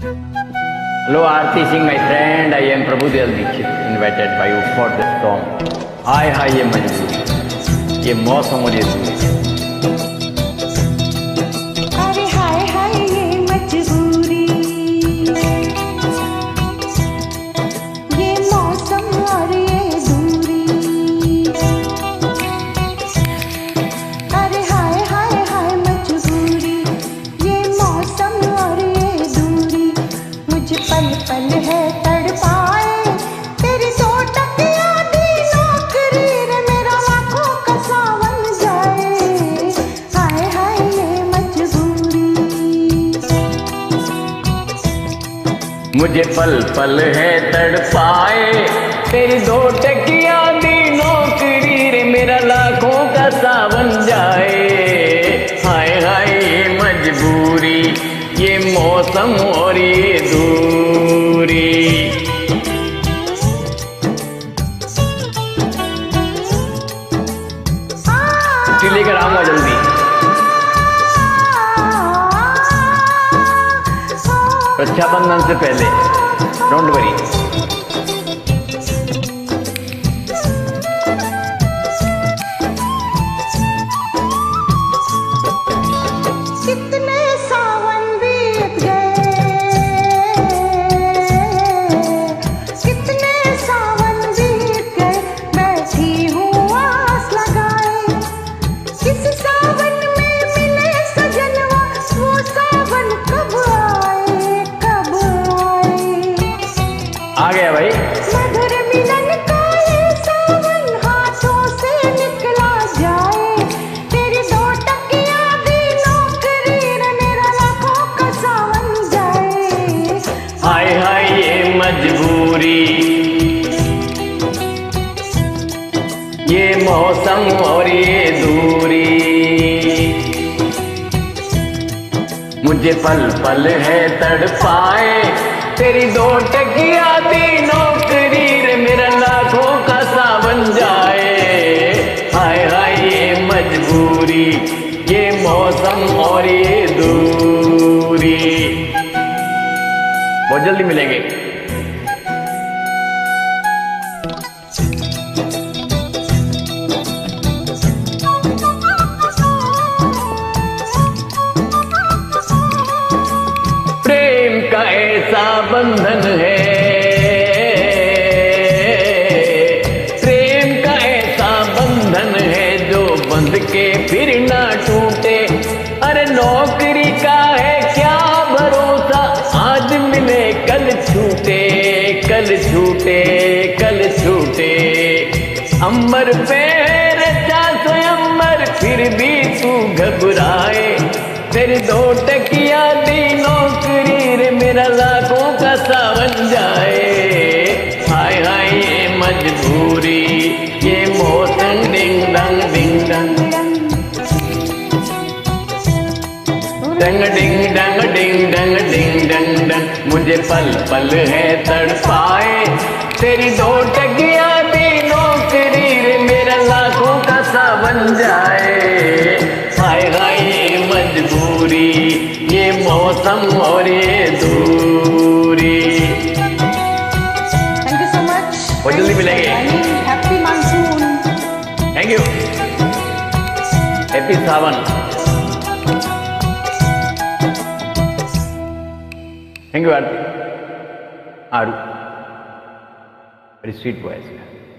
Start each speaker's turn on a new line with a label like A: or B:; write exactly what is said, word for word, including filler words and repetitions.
A: Hello Aarti Singh, my friend. I am Prabhudev Dixit, invited by you for this song. हाय हाय ये मजबूरी, ये मौसम और ये दूरी।
B: अरे हाय हाय ये मजबूरी, ये मौसम और ये दूरी। अरे हाय हाय हाय मजबूरी, ये मौसम और ये दूरी। मुझे पल पल है तड़पाए तेरी दो टकिया दी नौकरी रे, मेरा लाखों का सावन जाए। हाय हाय ये मजबूरी।
A: मुझे पल पल है तड़पाए तेरी दो टकिया दी नौकरी रे, मेरा लाखों का सावन जाए। हाय हाय ये मजबूरी, ये मौसम और ये दूरी। छुट्टी लेकर आऊंगा जल्दी, रक्षाबंधन से पहले, डोंट वरी।
B: कितने सावन बीत गए, कितने सावन बीत गए, बैठी हूँ आस लगाए। किस सावन में मिले सजनवा, वो सावन कब आए कब आए।
A: आ गया भाई।
B: मधुर मिलन का ये सावन हाथों से निकला जाए। तेरी दो टकिया दी नौकरी रे, मेरा लाखों का सावन जाए।
A: हाय हाय ये मजबूरी, ये मौसम और ये दूरी। मुझे पल पल है तड़पाए तेरी दो टकिया दी नौकरी रे, मेरा लाखों का सावन जाए। हाय हाय ये मजबूरी, ये मौसम और ये दूरी। बहुत जल्दी मिलेंगे। प्रेम का ऐसा बंधन है, प्रेम का ऐसा बंधन है जो बंध के फिर ना टूटे। अरे नौकरी का है क्या भरोसा, आज मिले कल छूटे, कल छूटे कल छूटे। अंबर पे रचा स्वयंवर, फिर भी तू घबराए। तेरी दो टकिया दी नौकरी रे, मेरा लाखों का सावन जाए। हाय हाय ये मजबूरी, ये मौसम डिंग डंग डिंग डंग डंग डिंग डंग डिंग डंग डिंग डंग डंग। मुझे पल पल है तड़पाए तेरी दो टकिया दी नौकरी रे, मेरा लाखों का सावन जाए। हाय हाय ये मजबूरी, ये मौसम और ये दूरी।
B: Thank you so much.
A: बहुत जल्दी मिलेंगे।
B: Happy monsoon.
A: Thank you. Happy Sawan. Thank you Aarti. Aaru, very sweet voice.